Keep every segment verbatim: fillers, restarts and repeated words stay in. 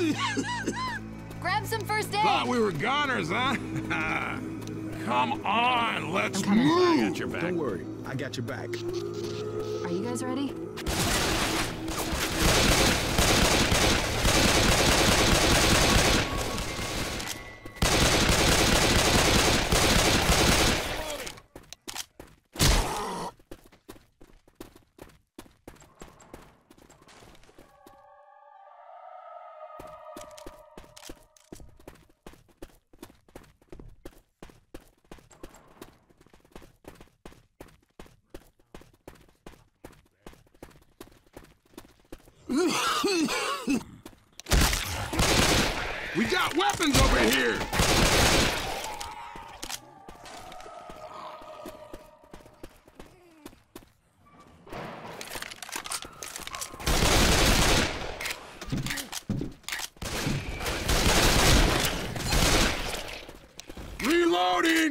Grab some first aid. Thought we were goners, huh? Come on, let's I'm coming. move. I got your back. Don't worry, I got your back. Are you guys ready? We got weapons over here! Reloading!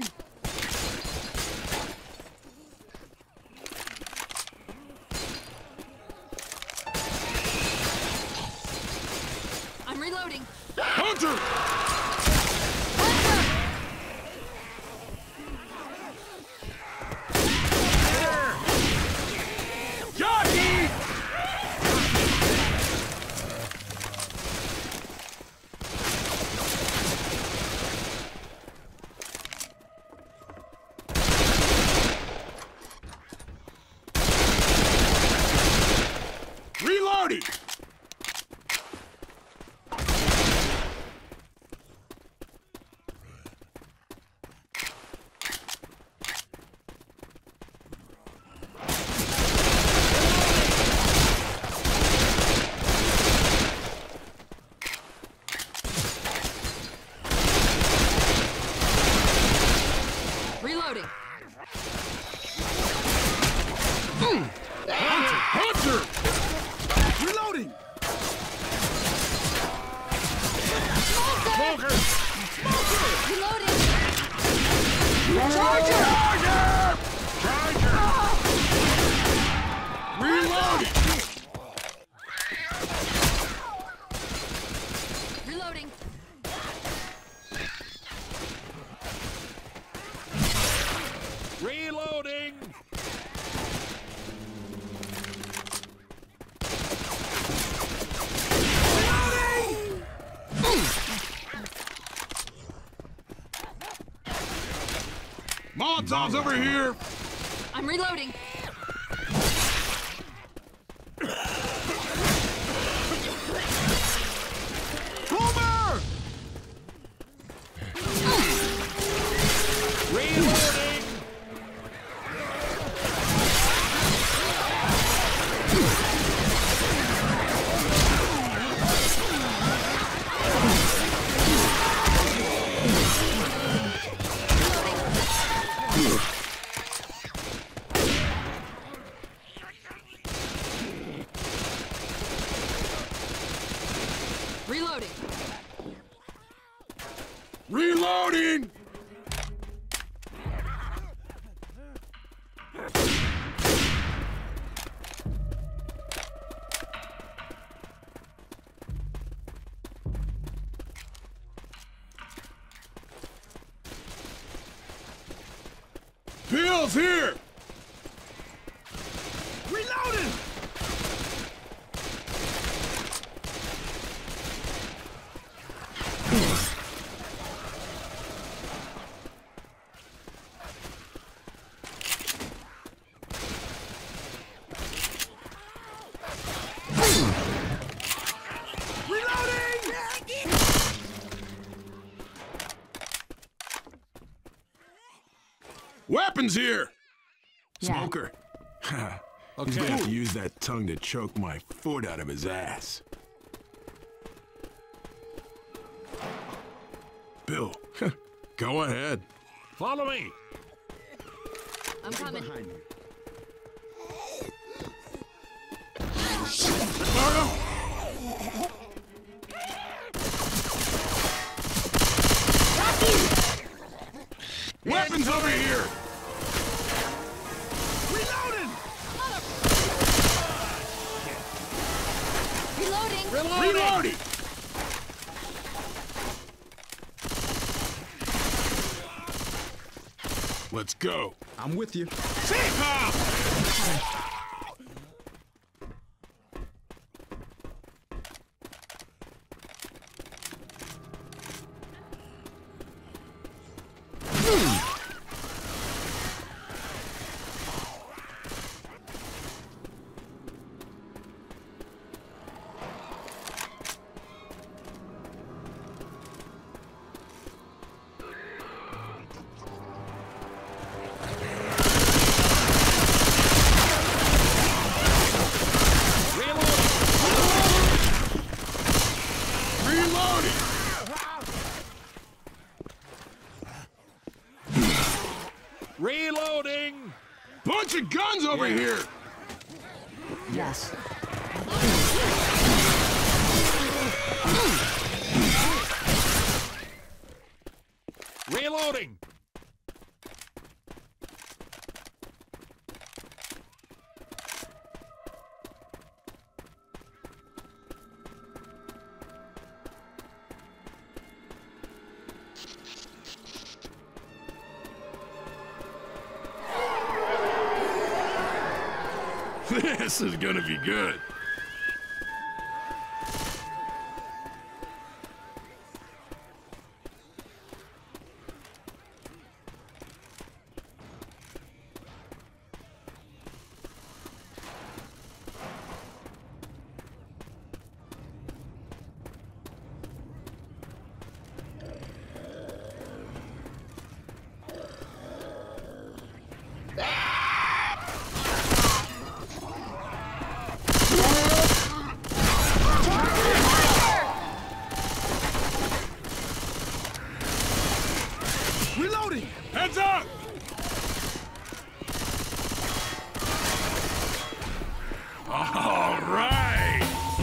I'm reloading. Hunter! Jockey! Reloading! Reloading. Hunter! Hunter! Reloading! Smoker! Reloading. Charger! Charger! Reloading! Reloading. Reloading! Molotov's over here! I'm reloading. Boomer! Reloading! Reloading. Reloading! Bill's here! Reloading! Weapons here! Yeah. Smoker. He's gonna have to use that tongue to choke my foot out of his ass. Bill, go ahead. Follow me! I'm coming. Behind me. Weapons over here! Reloading! Reloading. Reloading! Let's go. I'm with you. Safe house! Reloading! Bunch of guns over Yeah. here! Yes. Reloading! This is gonna be good. Reloading! Heads up! All right!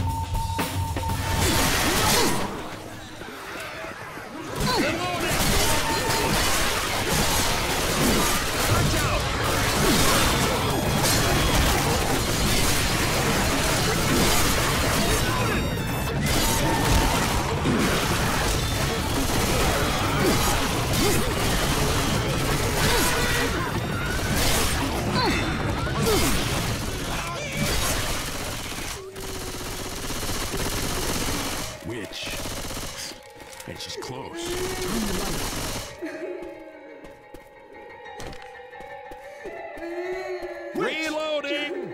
Which? It's just close. Reloading!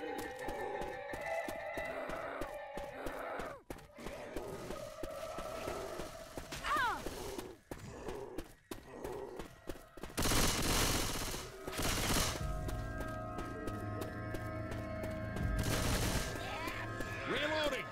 Reloading!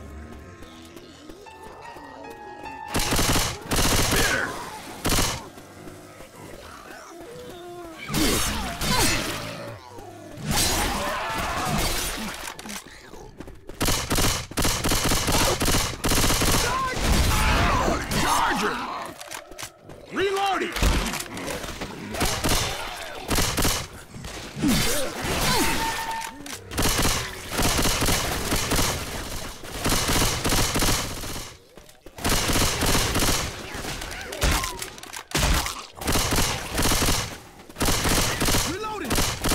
Charger! Reloading! Reloading!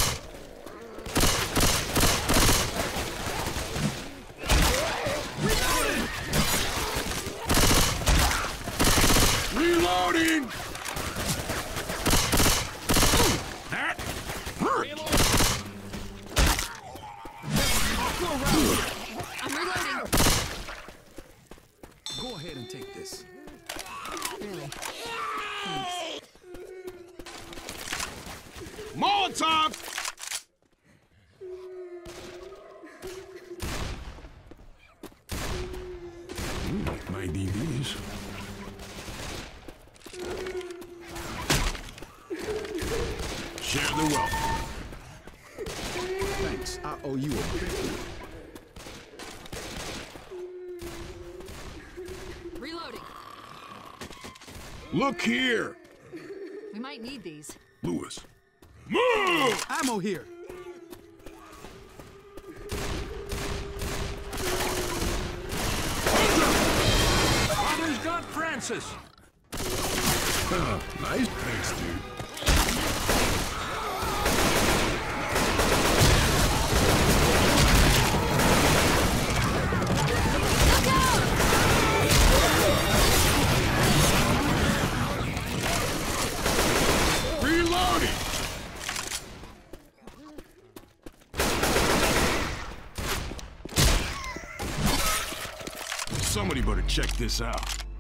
Reloading! That hurt! I'm reloading. Go ahead and take this. Really? Thanks. Molotov! Might need these. Share the wealth. Thanks. I owe you a big Reloading. Look here! We might need these. Lewis. Move! ammo here. Father's got Francis! Oh, nice. Thanks, dude. Somebody better check this out.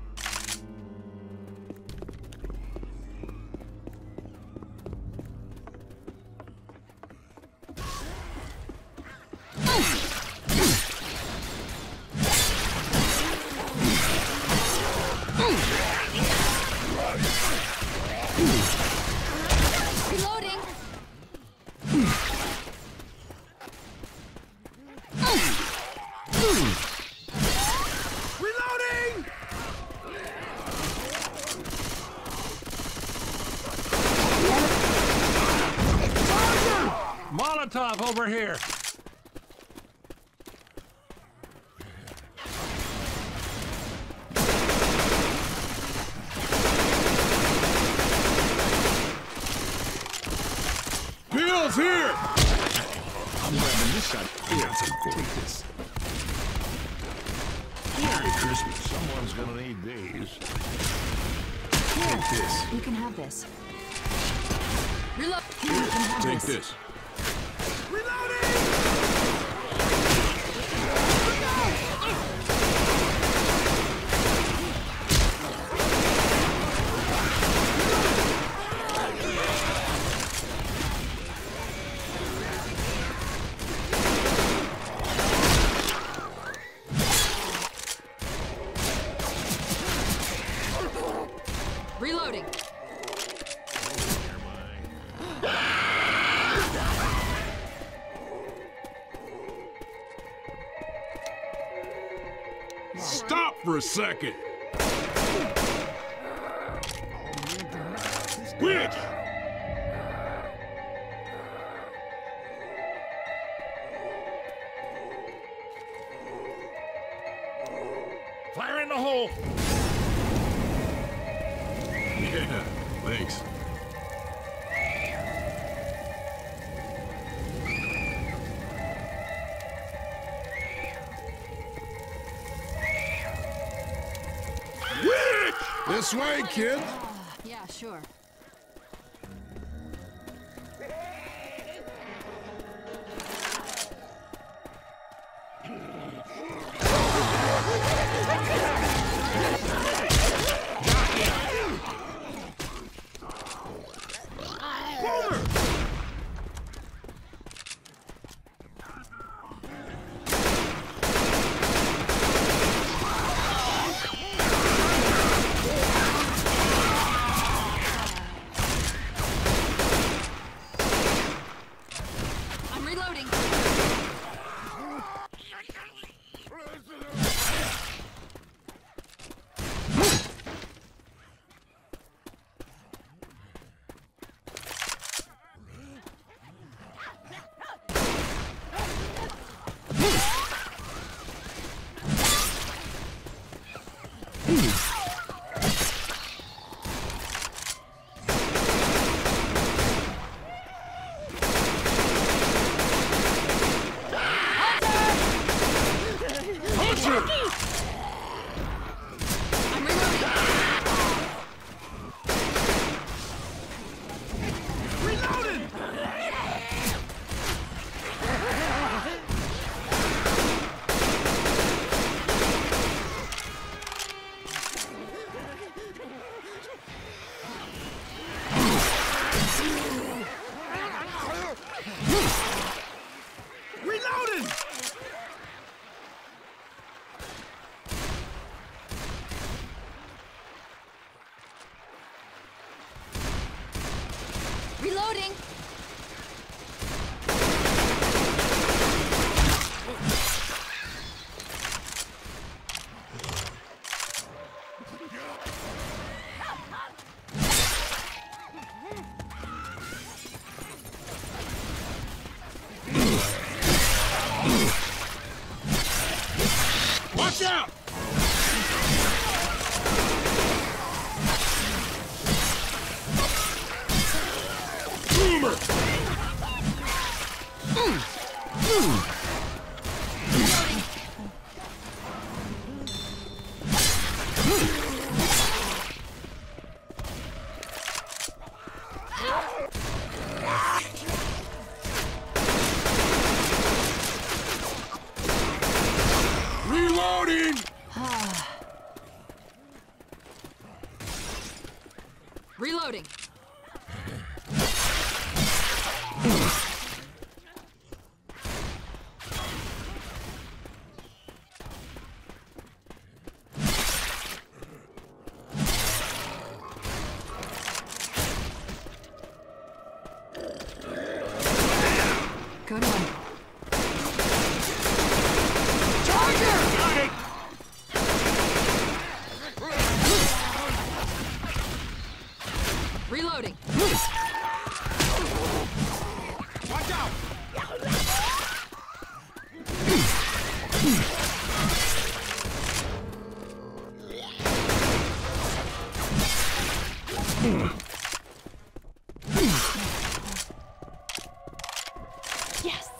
Reloading. Reloading! Molotov over here. Bill's here! I'm grabbing this shot. Here, take this. Merry Christmas. Someone's gonna need these. Take this. You can have this. Reload. Here, you can have Take this. this. Reloading. Stop for a second. Which? Fire in the hole. Yeah, thanks. Which? This way, kid. Yeah, sure. I'm reloading. I'm reloading. Reloading! Reloading! Reloading. Watch out! Boomer! Reloading!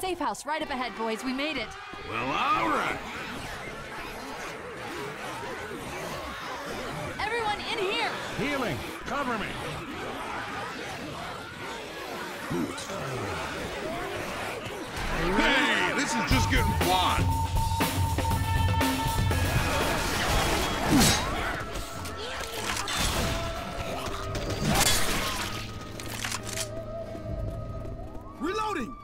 safe house right up ahead, boys. We made it. Well, all right. Everyone in here! Healing. Cover me. Hey, this is just getting fun. Reloading.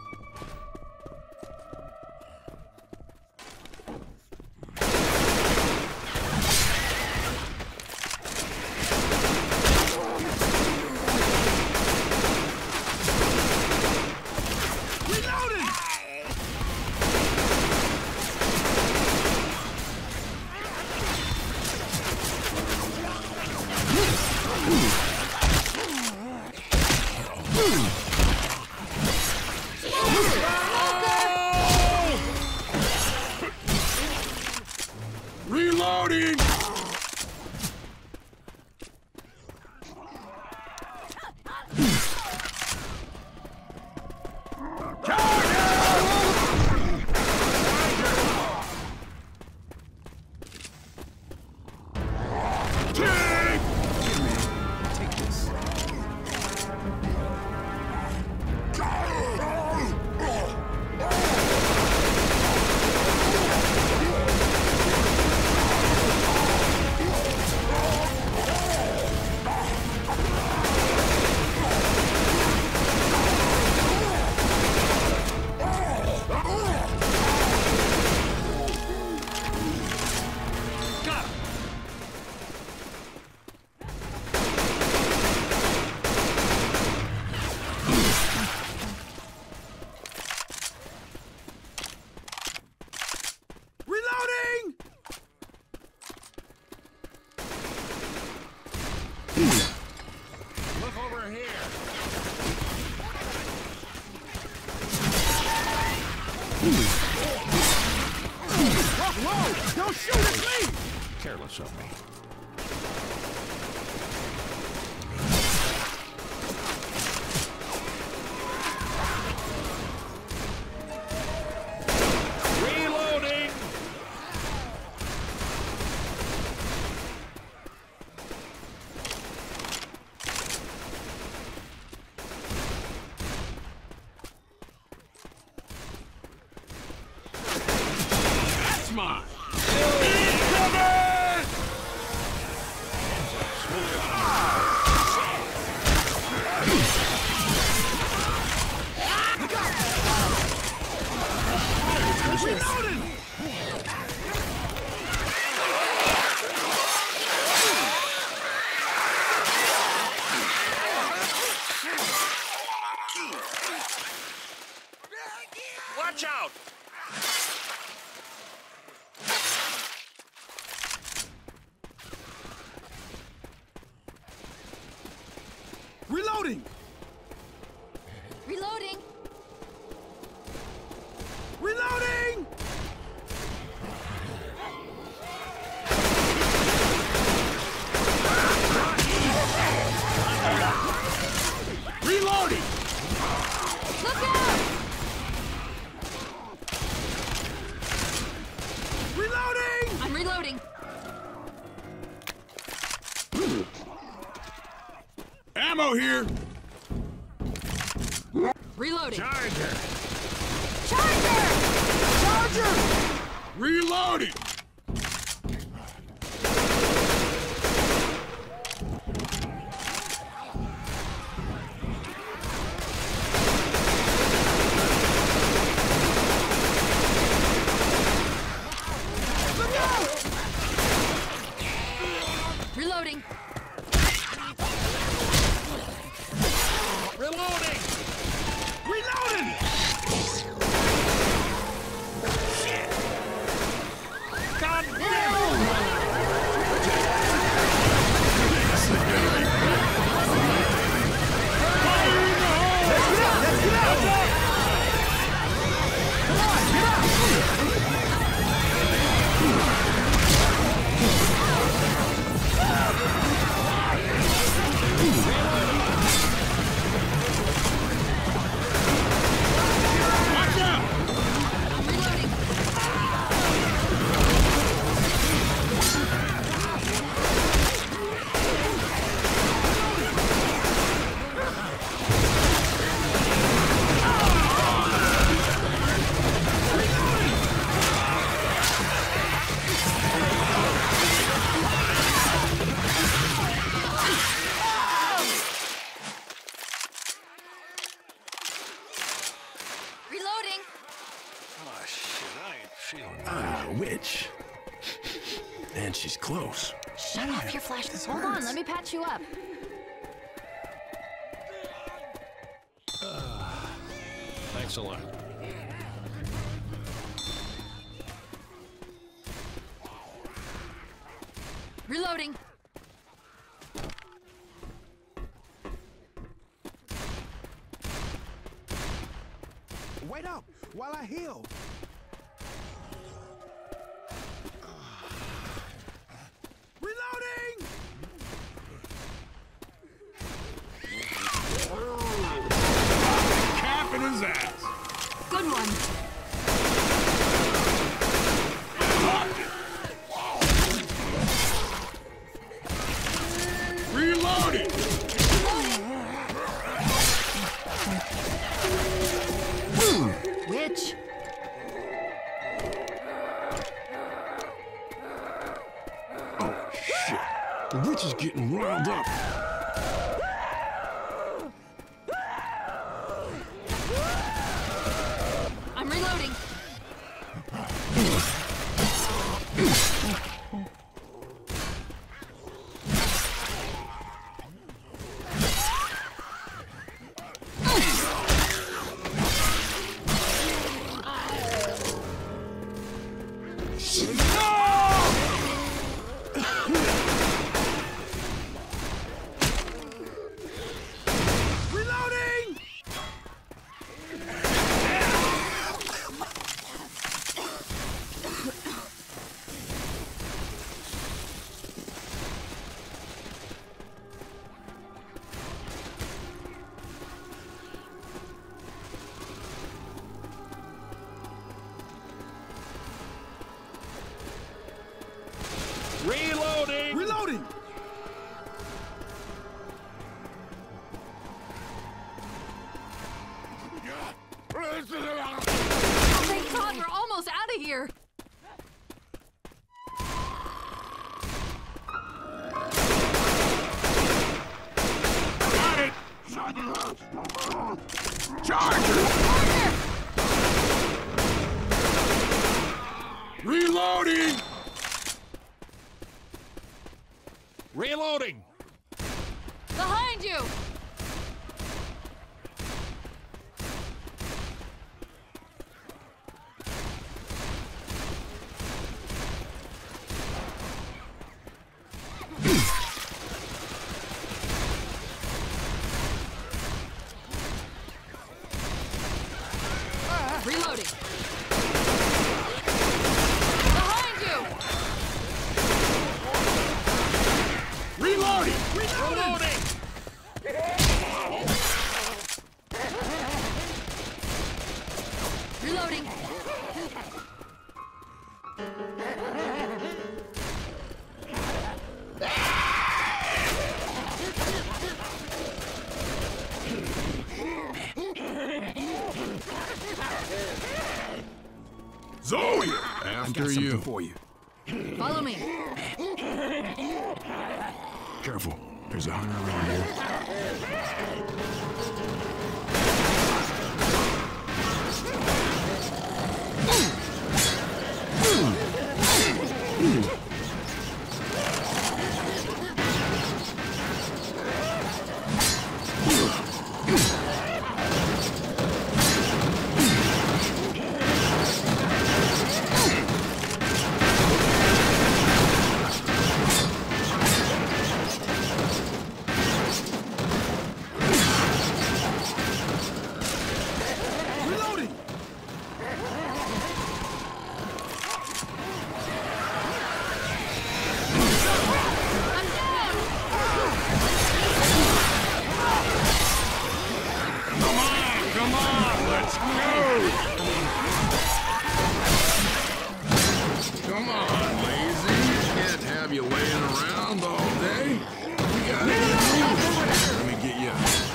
Reloading! Reloading. Look over here. Whoa, whoa! Don't shoot at me! Careless of me. Reloading! That's mine! Reloading! Watch out! Reloading! Reloading! Reloading! Reloading! Look out! Reloading! I'm reloading. Ammo here! Reloading. Charger! Charger! Charger! Reloading! Look out! Reloading. Reloading! Reloading! God damn it! Let's get out! Come on, get out! Watch out! Ah, a witch. And she's close. Shut off your flash. Hold on, let me patch you up. Thanks a lot. Reloading. Wait up while I heal. Reloading! Capping his ass. Good one. Reloading. Witch. Oh, shit. The witch is getting riled up. I'm reloading. Reloading! Reloading! Reloading! Thank God we're almost out of here. Got it. Charger. Reloading. Reloading! Behind you. Reloading. Behind you. Reloading. Reloading! Reloading. Zoe. After you. For you. Follow me. Careful. There's a hunter around here. Reloading! I'm down. Come on. Come on. Let's go. Come on, lazy. Can't have you laying around all day. We got it. Let me get you.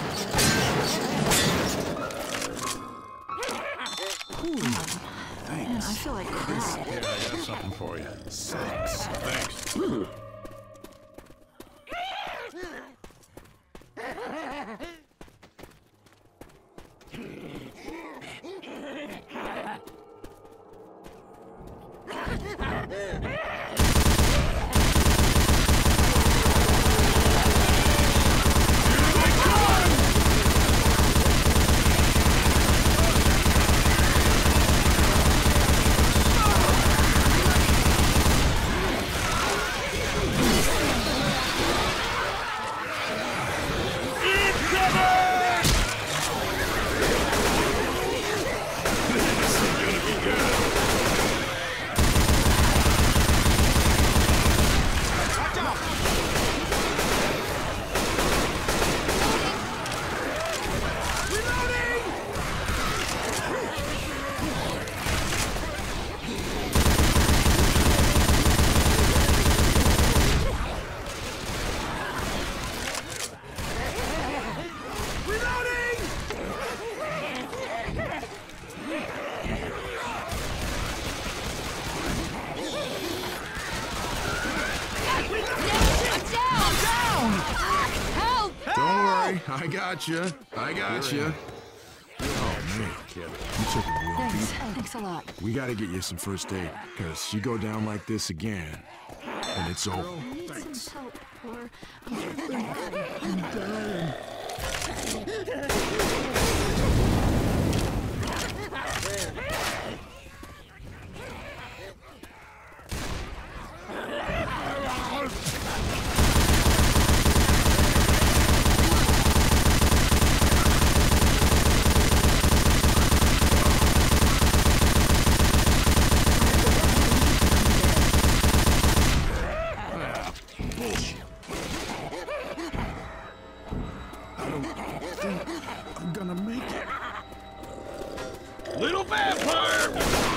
Man, I feel like crap. Yeah, I got something for you. Thanks. Thanks. I got you. I got you. Oh, man. You took it real Thanks. deep. Thanks a lot. We gotta get you some first aid, because you go down like this again, and it's over. Need some help, or I'm dying. I'm gonna make it. Little vampire!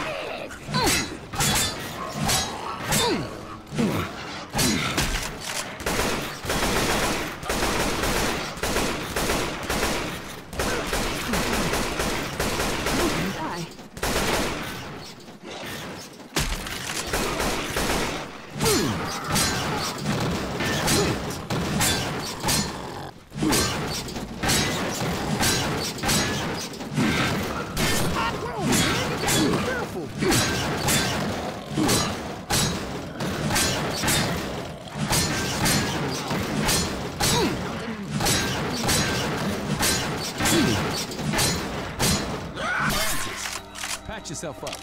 Die. Patch yourself up.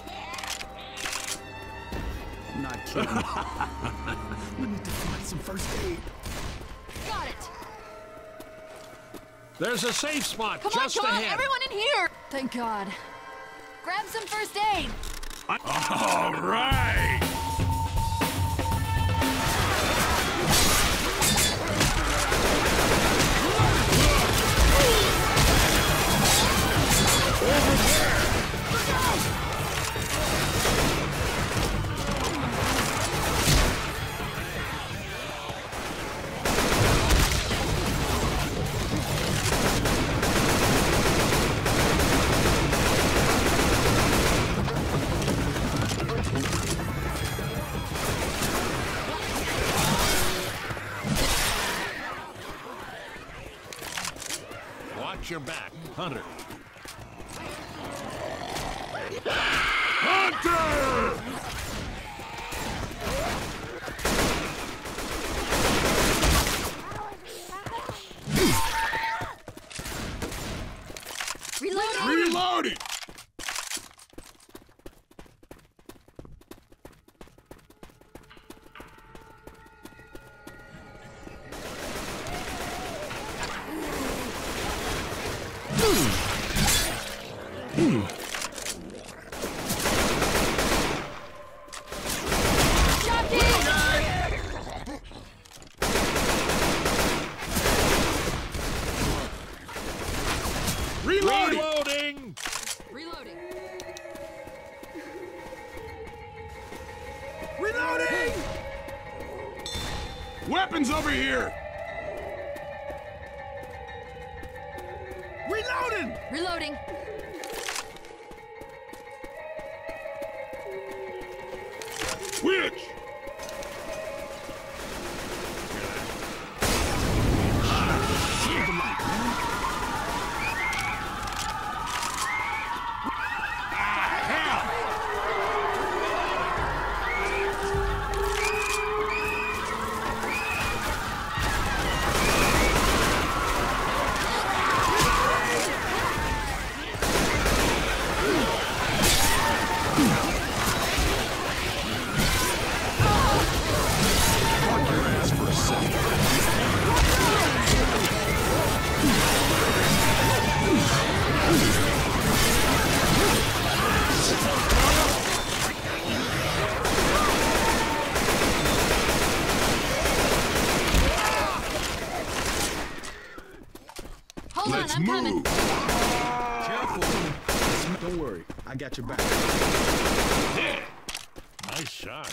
Not kidding. We need to find some first aid. Got it. There's a safe spot Come just on, come on, ahead. everyone in here. Thank God. Grab some first aid. All right. Watch your back, Hunter. Hunter! Reloading. Reloading! Reloading! Reloading! Reloading. Reloading! Weapons over here! Reloading! Reloading. Which? Don't worry, I got your back. Yeah. Nice shot.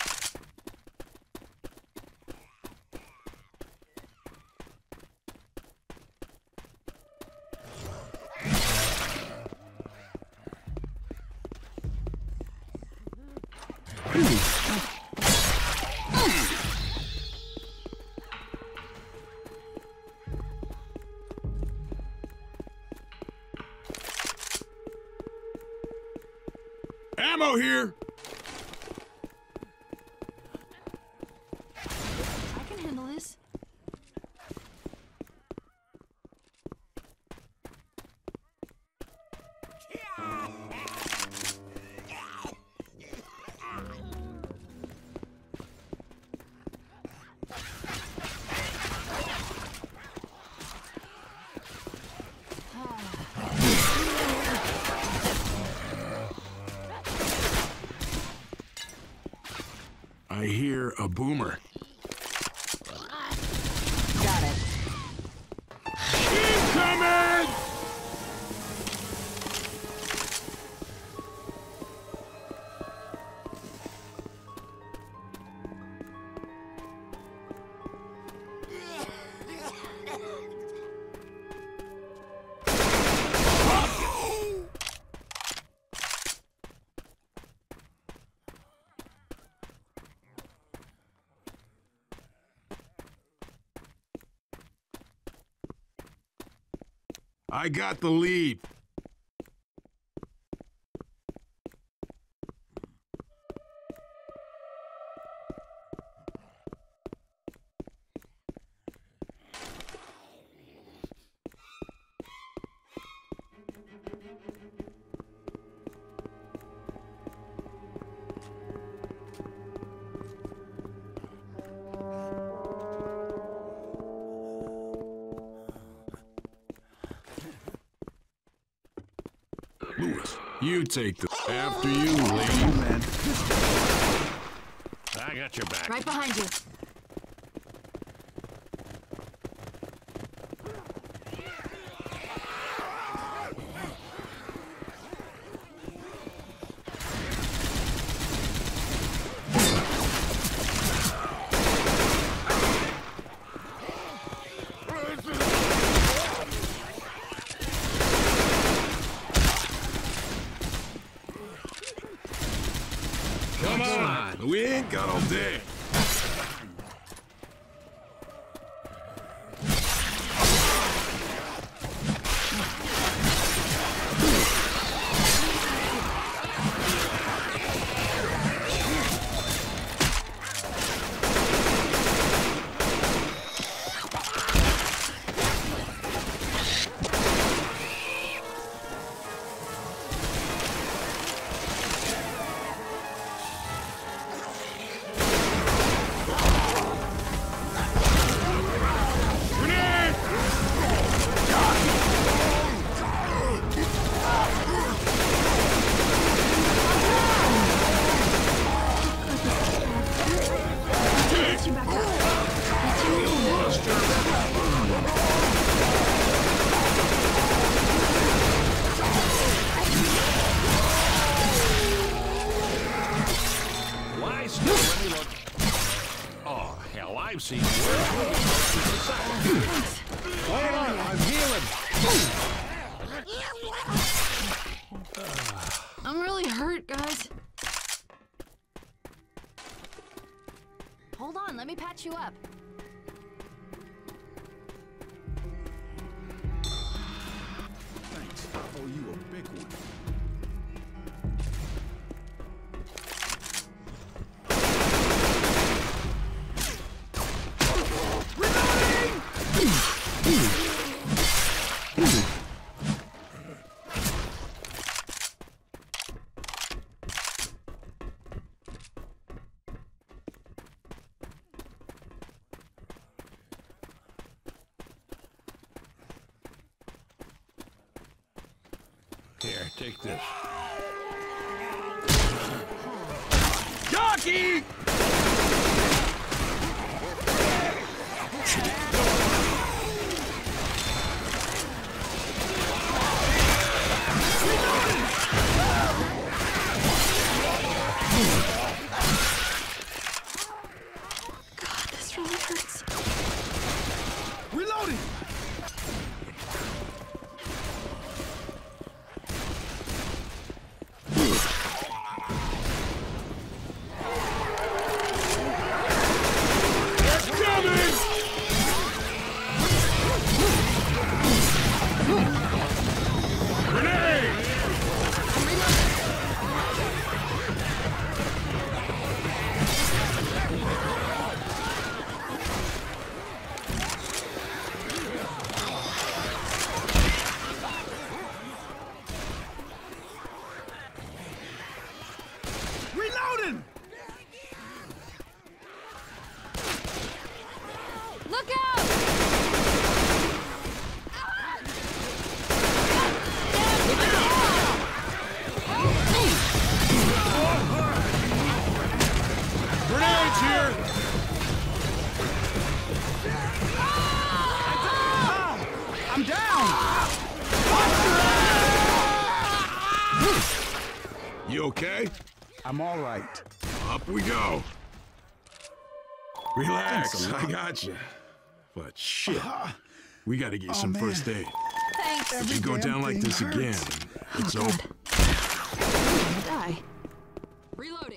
Ammo here! I can handle this. I hear a boomer. Got it. Incoming! I got the lead. Lewis, you take the after you, lady. Man. I got your back. Right behind you. Come on, we ain't got all day. Why still let me look? Oh, hell, I've seen worse. Hold on, I'm healing. I'm really hurt, guys. Hold on, let me patch you up. Thanks. I owe you a big one. Here, take this. Jockey! You okay? I'm all right. Up we go. Relax, Thanks a lot. I got you. But shit, we gotta get you Oh, some man. first aid. Thanks. If you go damn down like thing this hurts. again, it's over. I'm gonna die. Reloading.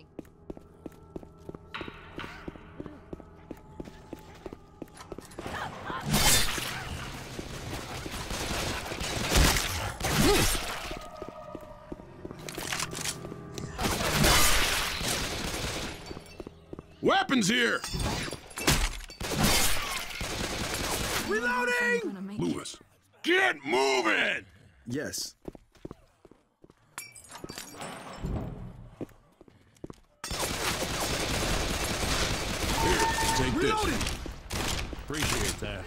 Weapons here! Reloading! I'm gonna make it. Lewis, get moving! Yes. Here, take Reloading! this. Appreciate that.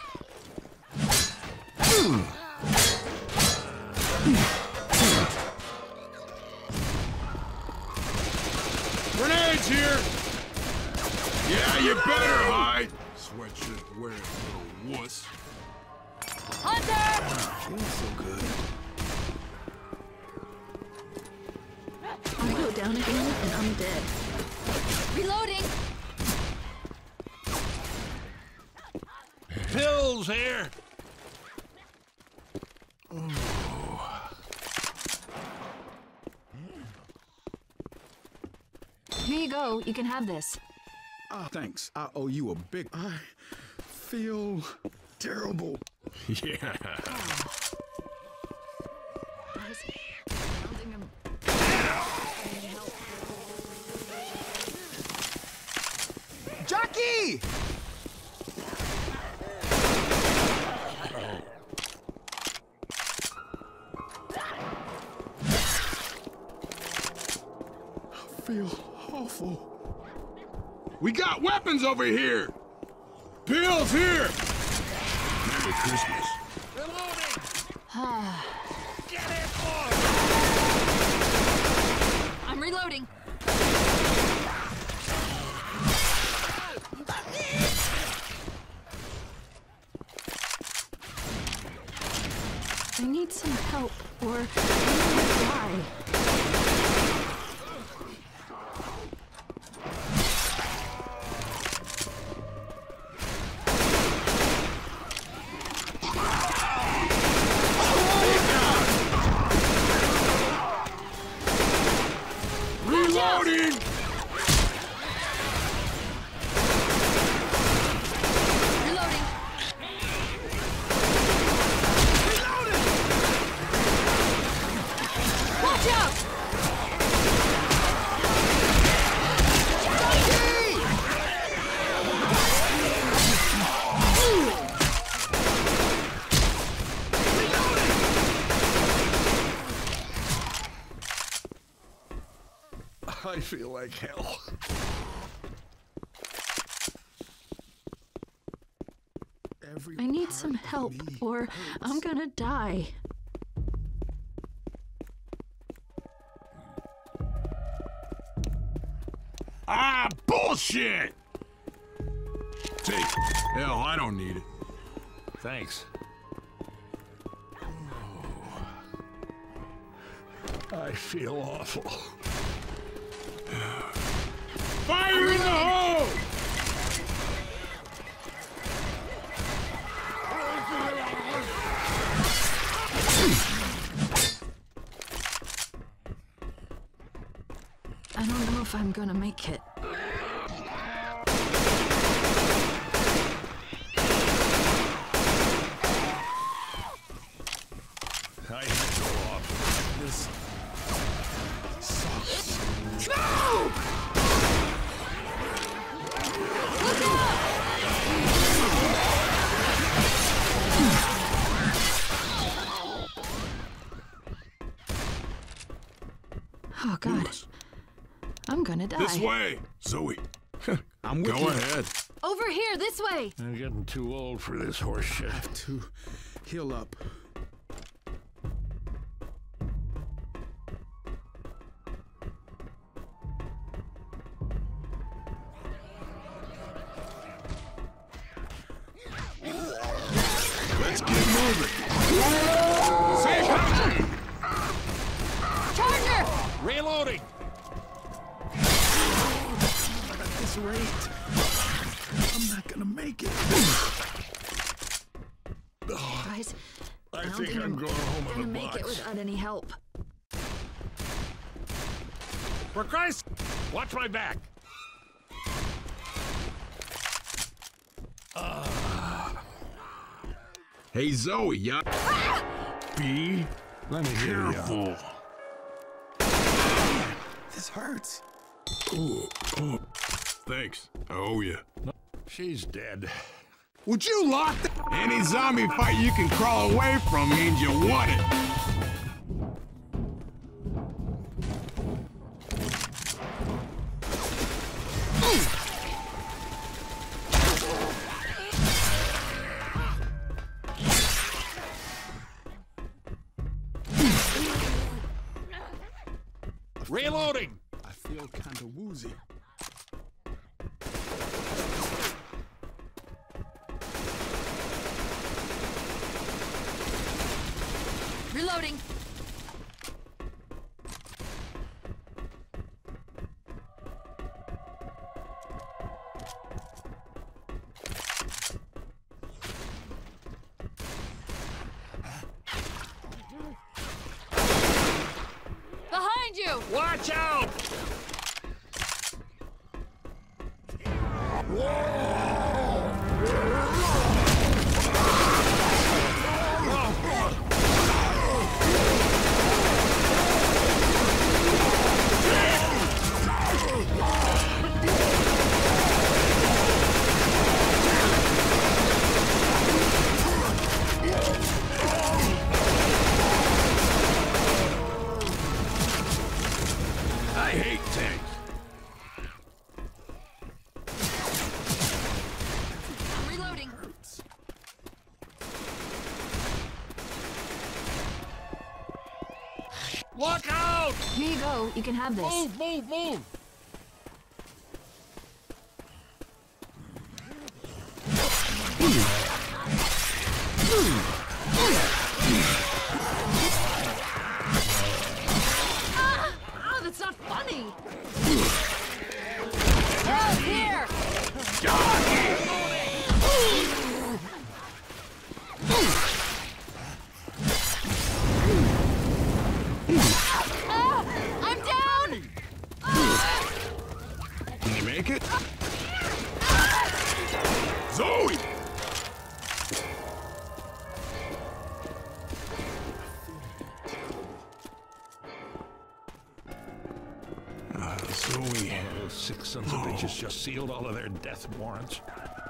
Grenades here! Yeah, you better hide! Sweatshirt wearing little wuss. Hunter! Feels so good. I go down again and I'm dead. Reloading. Pills here. Here you go. You can have this. Ah, thanks. I owe you a big. I feel terrible. Yeah. I was holding him. Jockey! I feel awful. We got weapons over here! Pills here! Merry Christmas. I'm reloading. I need some help or I'm gonna die. Reloading! Reloading. Watch out! I feel like hell. Every I need part some of help me or I'm hurts. gonna die. Ah, bullshit! Take it. Hell, I don't need it. Thanks. I feel awful. Fire in the hole! I don't know if I'm gonna make it. I had to go off. This sucks. Oh god. I'm gonna die. This way! Zoe, I'm with go you. ahead. Over here, this way. I'm getting too old for this horse shit. To heal up. Let's get moving. Say hi! Reloading! At this rate, I'm not gonna make it. Guys, I, I don't think think I'm going home gonna on a make it box. without any help. For Christ! Watch my back! Hey, Zoe, ya. Be Let me hear ya. careful. This hurts. Ooh, ooh. Thanks. I owe you. She's dead. Would you lock that? Any zombie fight you can crawl away from means you won it. Reloading! I feel kind of woozy. Reloading. Behind you! Watch out! I hate tanks. I'm reloading. Look out! Here you go. You can have this. Move, move, move! Ah! Oh, that's not funny. Oh, here! Ah! I'm down! Ah! Can you make it? Zoe! Uh, Zoe. Those six sons of bitches just sealed all of their death warrants.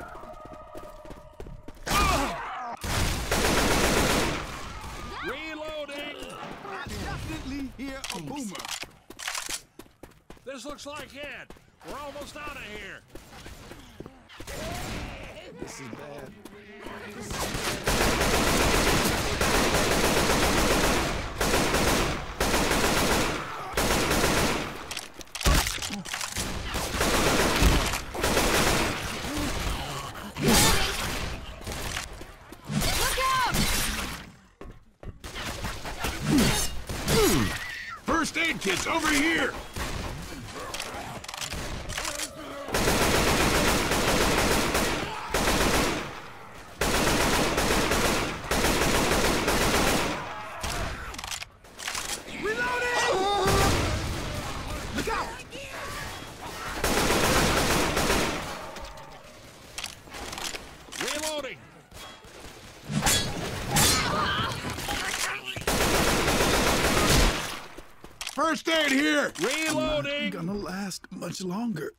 Reloading! Definitely hear a boomer. This looks like it. We're almost out of here. This is bad. Look out! First aid kit's over here! Reloading! First aid here! Reloading! Not gonna last much longer.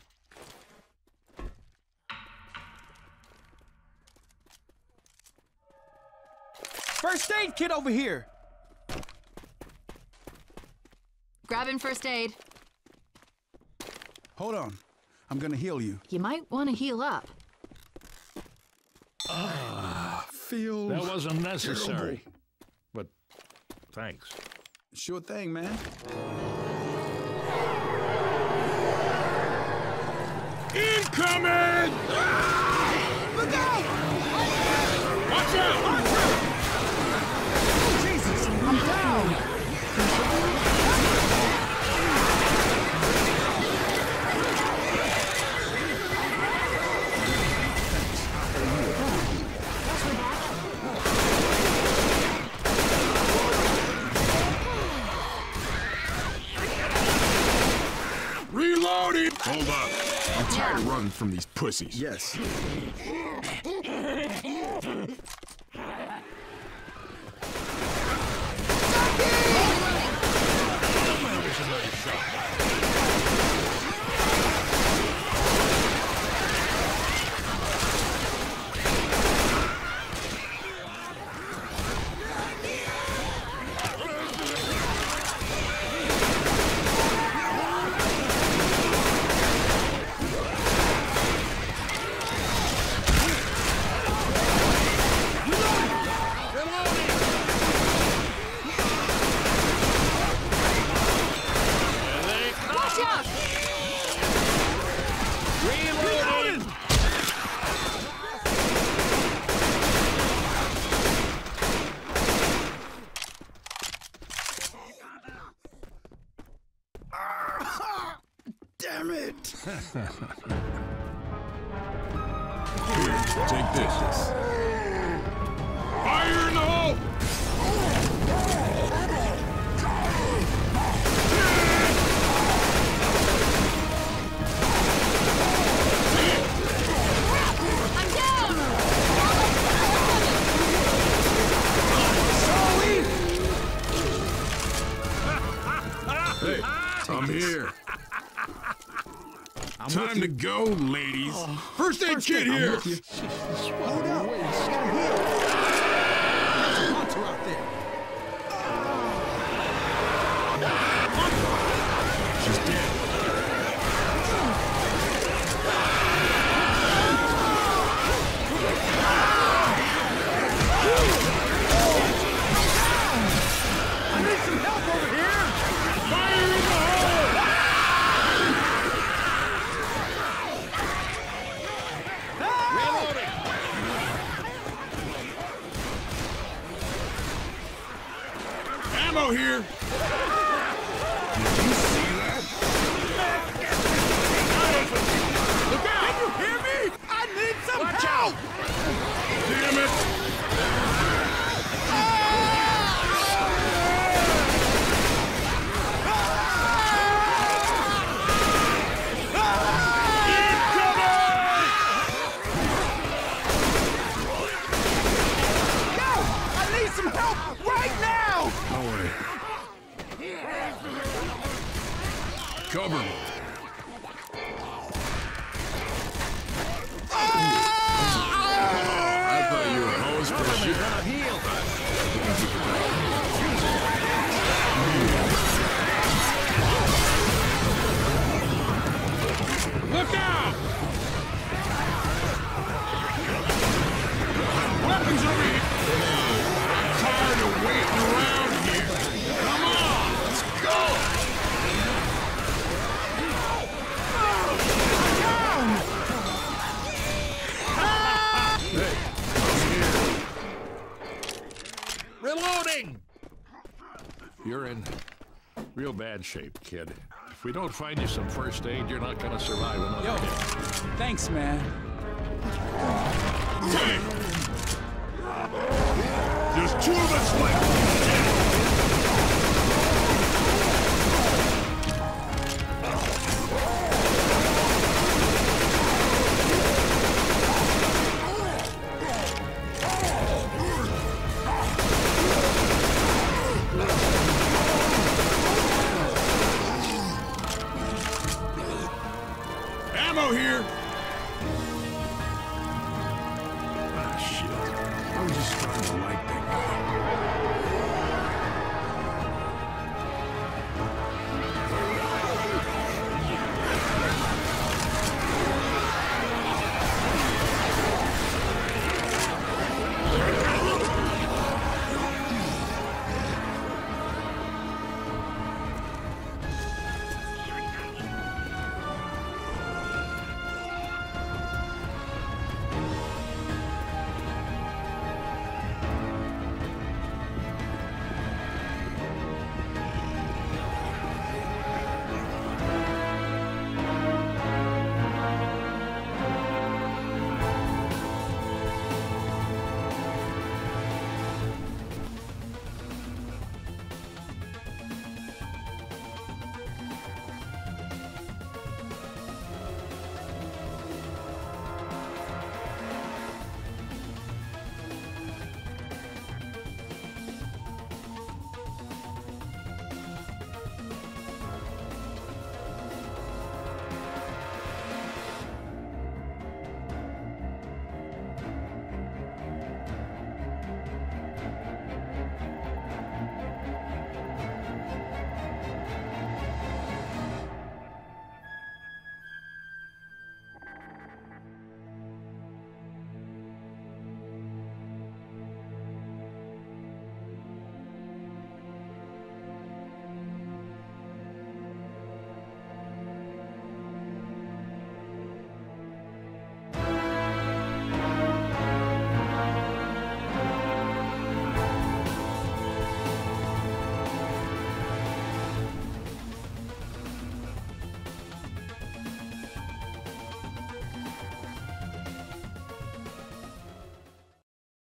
First aid kit over here. Grabbing first aid. Hold on. I'm gonna heal you. You might want to heal up. I feel That wasn't necessary. But thanks. sure thing, man. Incoming! Look out! Watch out! Jesus, I'm down. I'm tired of running from these pussies. Yes. Damn it! Here, take this. Fire in the hole! I'm down! Hey, I'm here. I'm Time to go, ladies. First aid First kit aid, I'm here. with you. Hold up. Gotta heal. There's a hunter out there. She's dead. I need some help over here! Fire in the hole! Ammo here. Did you see that? Look out! Can you hear me? I need some Watch help! out! Damn it! Yo! I need some help right now! No way. Cover me. I thought you were a hose for sure. Look out! Weapons over here! I'm tired of waiting around here. Come on, let's go! Reloading! You're in real bad shape, kid. If we don't find you some first aid, you're not gonna survive another Yo, day. thanks, man. Hey! There's two of us left. Ammo here.